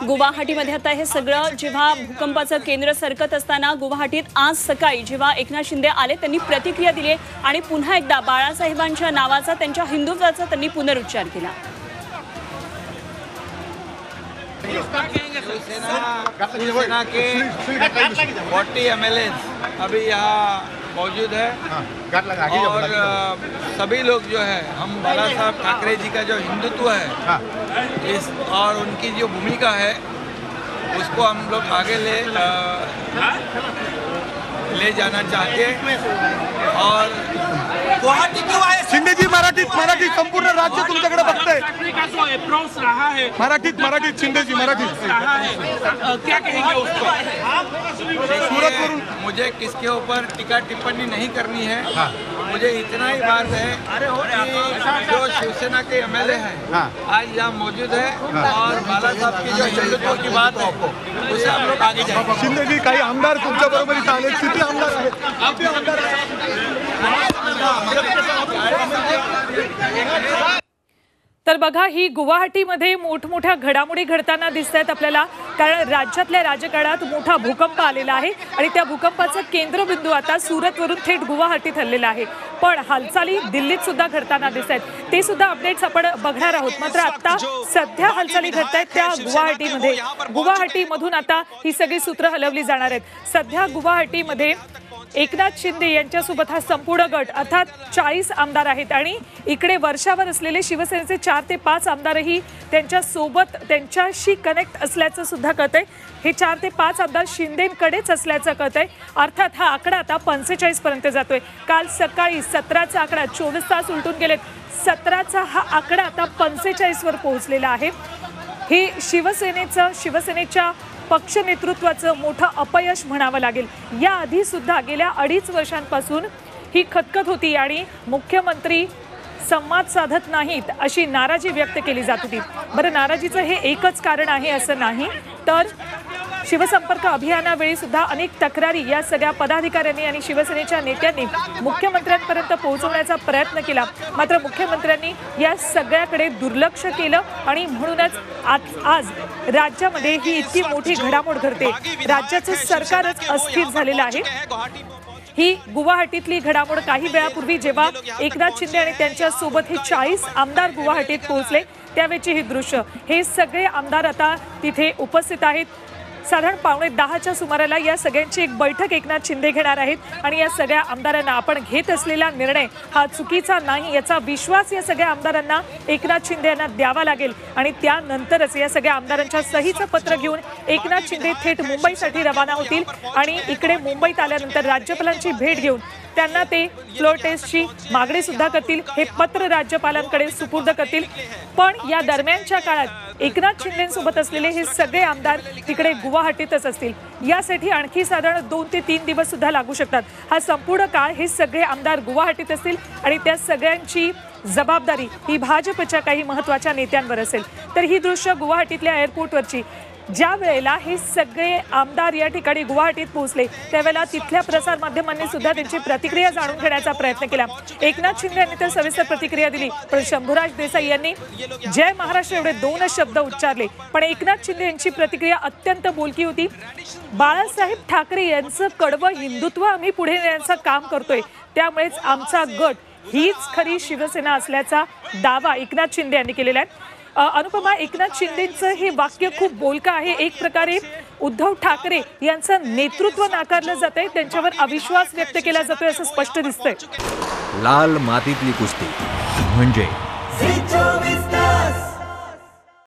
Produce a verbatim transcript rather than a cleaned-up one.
गुवाहाटीमध्ये आता हे सगळं जेव्हा भूकंपाचं केंद्र सरकत असताना गुवाहाटीत आज सकाळी जेव्हा एकनाथ शिंदे आले त्यांनी प्रतिक्रिया दिली आणि पुन्हा एकदा बाळासाहेबांच्या नावाचा त्यांच्या हिंदुत्वाचा त्यांनी पुनरुच्चार केला। शिवसेना के चालीस एमएलए अभी यहाँ मौजूद है और सभी लोग जो है हम बाला साहब ठाकरे जी का जो हिंदुत्व है इस और उनकी जो भूमिका है उसको हम लोग आगे ले ले जाना चाहते हैं। और गुवाहाटी क्यों आए? शिंदे जी मराठीत मराठीत संपूर्ण राज्य तुमच्याकडे बघतंय। का अप्रोच रहा है मराठीत मराठीत शिंदे जी मराठीत रहा है, क्या कहेंगे उसको? सूरत वरून मुझे किसके ऊपर टीका टिप्पणी नहीं करनी है। मुझे इतना ही बात है कि जो शिवसेना के एमएलए हैं आज यहाँ मौजूद है और बाला साहब की जो हिंदुत्व की बात है उसे हम लोग आगे जाएंगे। शिंदे जी काही आमदार तुमच्या बरोबर इथे आले, किती आमदार आहेत? किती आमदार तर बघा ही गुवाहाटीमध्ये मोठमोठ्या घडामोडी घडताना दिसत आहेत आपल्याला, कारण राज्यातल्या राजकारणात मोठा भूकंप आलेला आहे आणि त्या भूकंपाचा केंद्रबिंदू आता सुरतवरून थेट गुवाहाटीत हललेला आहे। पण हालचाली दिल्लीत सुद्धा घडताना दिसत आहेत, ते सुद्धा अपडेट्स आपण बघणार आहोत। मात्र आता सध्या हालचाली घडत आहेत त्या गुवाहाटीमध्ये, गुवाहाटीमधून आता ही सगळी सूत्र हलवली जाणार आहेत। सध्या गुवाहाटीमध्ये एकनाथ शिंदे यांच्यासोबत हा संपूर्ण गट अर्थात चाळीस आमदार आहेत आणि इकडे वर्षावर असलेले शिवसेनेचे चार ते पाच आमदारही त्यांच्या सोबत त्यांच्याशी कनेक्ट असल्याचं सुद्धा कळतंय। हे चार ते पाच आमदार शिंदेकडेच असल्याचं कळतंय। अर्थात हा आकडा आता पंचेचाळीस पर्यंत जातोय। काल सकाळी सतराचा आकडा चोवीस तास उलटून गेलेत, सतराचा हा आकडा आता पंचेचाळीस वर पोहोचलेला आहे। हे शिवसेनेचं शिवसेनेच्या पक्ष नेतृत्वाचं मोठं अपयश म्हणावं लागेल। याआधी सुद्धा गेल्या अडीच वर्षांपासून ही खतखत होती आणि मुख्यमंत्री संवाद साधत नाहीत अशी नाराजी व्यक्त केली जात होती। बरं, नाराजीचं हे एकच कारण आहे असं नाही, तर शिवसंपर्क अभियानावेळी सुद्धा अनेक तक्रारी या सगळ्या पदाधिकाऱ्यांनी आणि शिवसेनेच्या नेत्यांनी मुख्यमंत्र्यांपर्यंत पोहोचवण्याचा प्रयत्न केला। मात्र मुख्यमंत्र्यांनी या सगळ्याकडे दुर्लक्ष केलं आणि म्हणूनच आज आज राज्यामध्ये ही इतकी मोठी घडामोड घडते। राज्याचं सरकारच अस्थिर झालेलं आहे। ही गुवाहाटीतली घडामोड काही वेळापूर्वी जेव्हा एकनाथ शिंदे आणि त्यांच्या सोबत हे चाळीस आमदार गुवाहाटीत पोहोचले त्यावेळची ही दृश्य। हे सगळे आमदार आता तिथे उपस्थित आहेत। साधारण पावणे दहाच्या सुमाराला या सगळ्यांची एक बैठक एकनाथ शिंदे घेणार आहेत आणि या सगळ्या आमदारांना आपण घेत असलेला निर्णय हा चुकीचा नाही याचा विश्वास या सगळ्या आमदारांना एकनाथ शिंदे यांना द्यावा लागेल आणि त्यानंतरच या सगळ्या आमदारांच्या सहीचं पत्र घेऊन एकनाथ शिंदे थेट मुंबईसाठी रवाना होतील आणि इकडे मुंबईत आल्यानंतर राज्यपालांची भेट घेऊन त्यांना ते फ्लोर टेस्टची मागणी सुद्धा करतील। हे पत्र राज्यपालांकडे सुपूर्द करतील। पण या दरम्यानच्या काळात एकनाथ शिंदेंसोबत असलेले हे सगळे आमदार तिकडे गुवाहाटीतच असतील। यासाठी आणखी साधारण दोन ते तीन दिवस सुद्धा लागू शकतात। हा संपूर्ण काळ हे सगळे आमदार गुवाहाटीत असतील आणि त्या सगळ्यांची जबाबदारी ही भाजपच्या काही महत्त्वाच्या नेत्यांवर असेल। तर ही दृश्य गुवाहाटीतल्या एअरपोर्टवरची, ज्या वेळेला हे सगळे आमदार या ठिकाणी गुवाहाटीत पोहोचले त्यावेळेला तिथल्या प्रसार माध्यमांनी सुद्धा त्यांची प्रतिक्रिया जाणून घेण्याचा प्रयत्न केला। एकनाथ शिंदे यांनी तर सविस्तर प्रतिक्रिया दिली, पण शंभूराज देसाई यांनी जय महाराष्ट्र एवढे दोनच शब्द उच्चारले। पण एकनाथ शिंदे यांची प्रतिक्रिया अत्यंत बोलकी होती। बाळासाहेब ठाकरे यांचं कडवं हिंदुत्व आम्ही पुढे नेण्याचं काम करतोय, त्यामुळेच आमचा गट हीच खरी शिवसेना असल्याचा दावा एकनाथ शिंदे यांनी केलेला आहे। अनुपमा, एकनाथ शिंदेंचं हे वाक्य खूप बोलकं आहे। एक प्रकारे उद्धव ठाकरे यांचं नेतृत्व नाकारलं जातंय, त्यांच्यावर अविश्वास व्यक्त केला जातोय असं स्पष्ट दिसतंय। लाल मातीतली कुस्ती म्हणजे